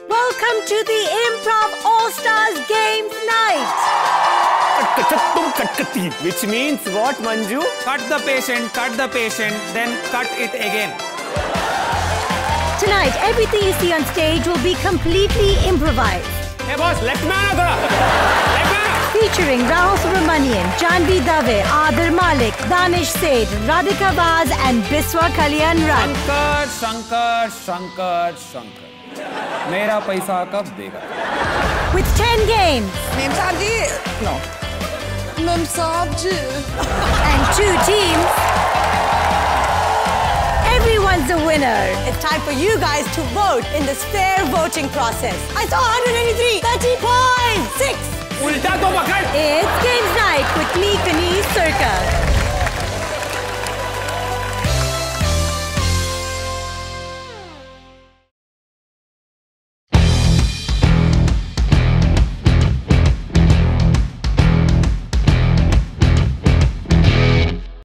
Welcome to the Improv All-Stars Games Night. Which means what, Manju? Cut the patient, then cut it again. Tonight, everything you see on stage will be completely improvised. Hey boss, left me aana thoda. Left me aana. Featuring Rahul Subramanian, Jahnavi, Aadar, Malik, Danish, Sait, Radhika and Biswa, Kalyan, Rath. Shankar. Mera paisa kab dega? With 10 games. Mem Saab ji. No. Mem Saab ji. And 2 teams. Everyone's a winner. It's time for you guys to vote in this fair voting process. I saw 183. 30 points. 6. Ulta to pakad. It's Games Night with me, Kaneez Surka.